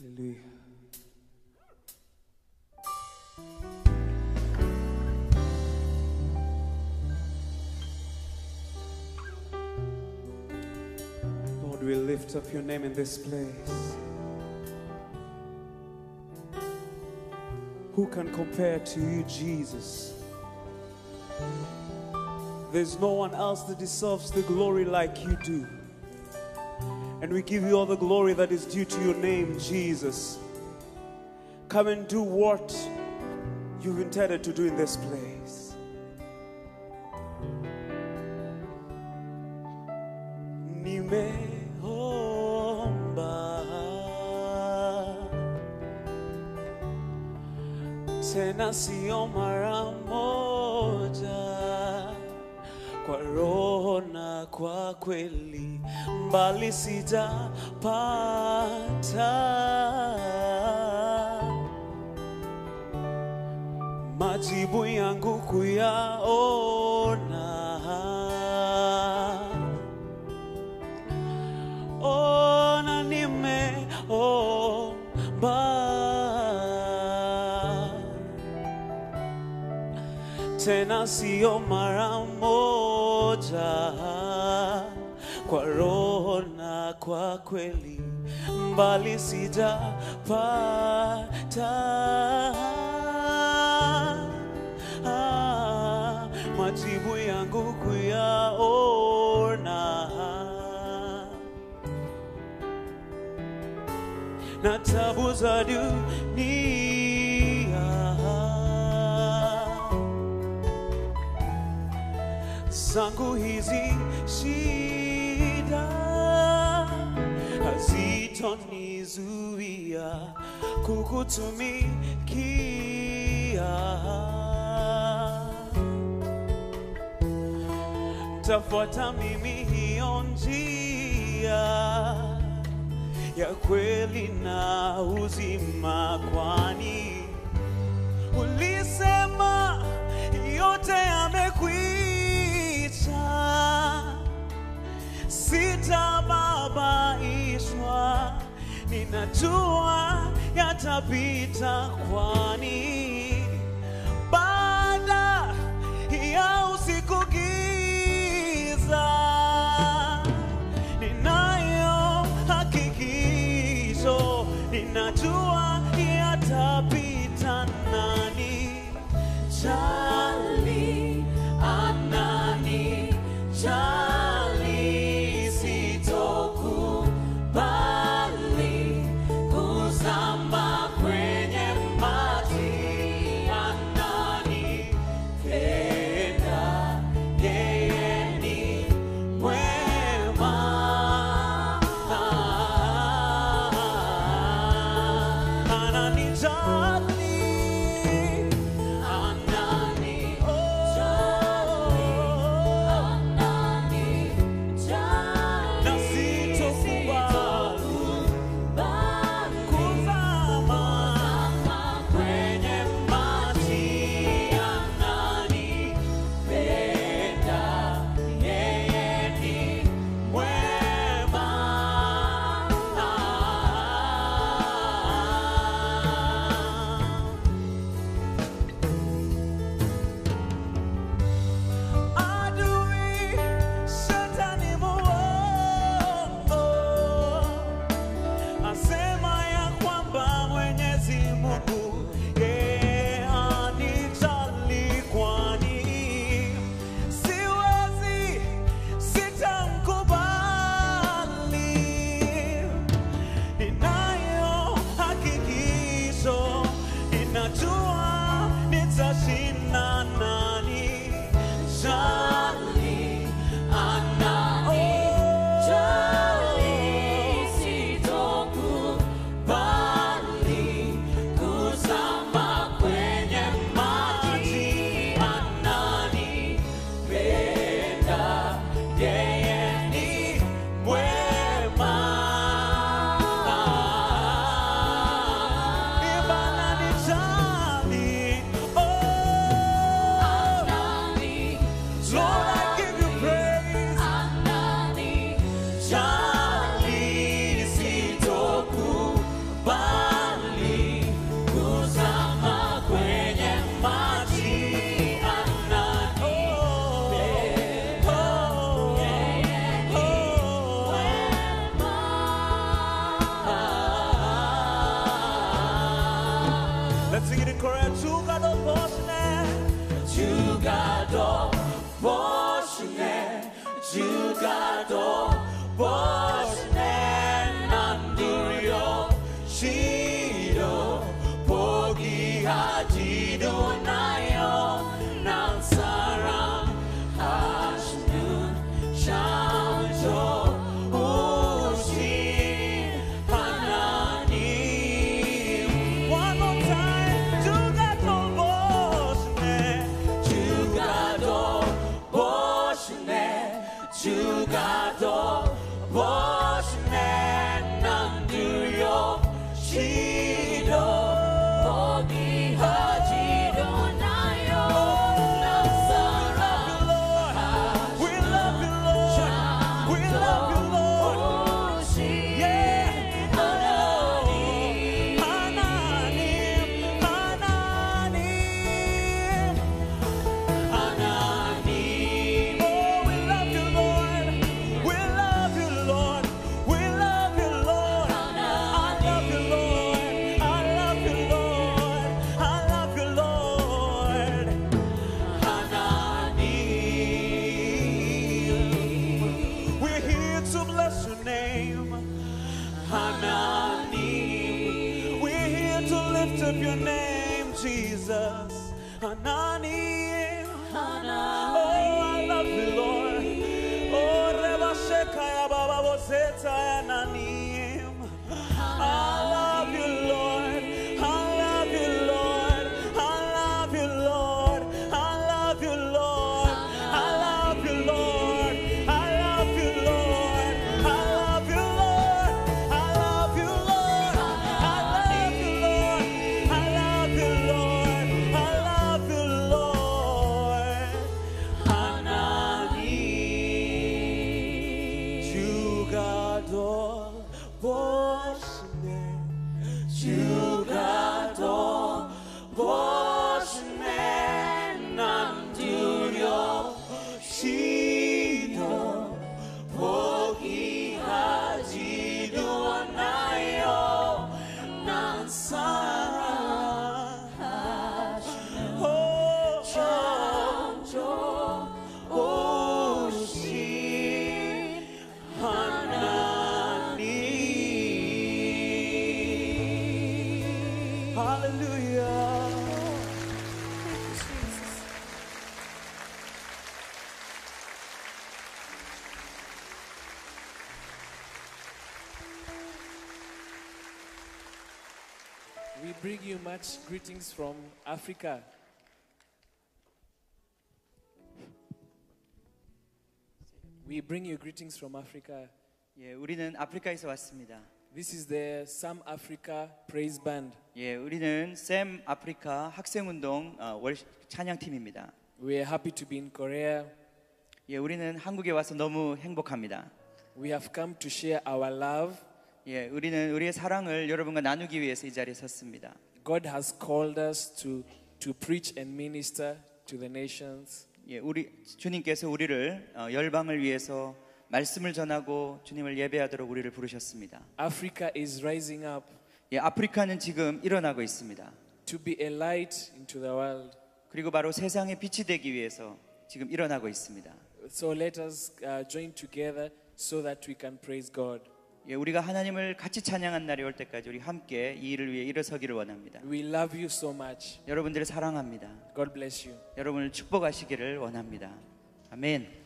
Hallelujah. Lord, we lift up your name in this place. Who can compare to you, Jesus? There's no one else that deserves the glory like you do. And we give you all the glory that is due to your name, Jesus. Come and do what you've intended to do in this place. Nimeomba tena sio mara moja, kwa roho na kwa kweli, mbali sijapata majibu yangu kuyaona. Ona nimeomba tena sio mara moja, kwa roho na kwa kweli, mbali sijapata majibu yangu kuyaona. Na tabu za dunia zangu hizi shida hazitonizuia kukutumikia. Tafuata mimi hiyo njia ya kweli na uzima, kwani ulisema yote yamekwisha. Sitababaishwa, ninajua yatapita, kwani baada ya usiku giza, ninayo hakikisho, ninajua yatapita. Nani jali, anani jali, sitokubali kuzama kwenye maji 주가 돌보시네 난 두려시도 포기하지도 않아요 난 사랑하시는 참 좋으신 하나님 One more time 주가 돌보시네 주가 돌보시네 주가 돌보시네 난 두려시도 포기하지도 않아요 난 사랑하시는 We love you Lord We love you Lord Yeah 하나님 하나님 하나님 하나님 Oh we love you Lord We love you Lord We love you Lord I love you Lord I love you Lord I love you Lord 하나님 We're here to bless your name 하나님 We're here to lift up your name Jesus 하나님 Oh I love you Lord Oh 레바셰카야 바바보세타 하나님 I love you Lord I love you Lord I love you Lord I love you Lord I love you Lord I love you Lord I love you Lord I love you Lord I love you Lord I love you Lord I love you Lord 하나님 주가 돌보시네 주가 돌보시네 난 두려시도 포기하지도 않아요 난 사랑하시는 참 좋으신 하나님 Hallelujah We bring you much greetings from Africa. We bring you greetings from Africa. 예, 우리는 아프리카에서 왔습니다. This is the Sam Africa Praise Band. 예, 우리는 샘 아프리카 학생운동 찬양팀입니다. We are happy to be in Korea. 예, 우리는 한국에 와서 너무 행복합니다. We have come to share our love. 예, 우리는 우리의 사랑을 여러분과 나누기 위해서 이 자리에 섰습니다. God has called us to preach and minister to the nations. 예, 우리 주님께서 우리를 열방을 위해서 말씀을 전하고 주님을 예배하도록 우리를 부르셨습니다. Africa is rising up. 예, 아프리카는 지금 일어나고 있습니다. To be a light into the world. 그리고 바로 세상에 빛이 되기 위해서 지금 일어나고 있습니다. So let us join together so that we can praise God. 예, 우리가 하나님을 같이 찬양한 날이 올 때까지 우리 함께 이 일을 위해 일어서기를 원합니다. We love you so much. 여러분들을 사랑합니다. God bless you. 여러분을 축복하시기를 원합니다. 아멘.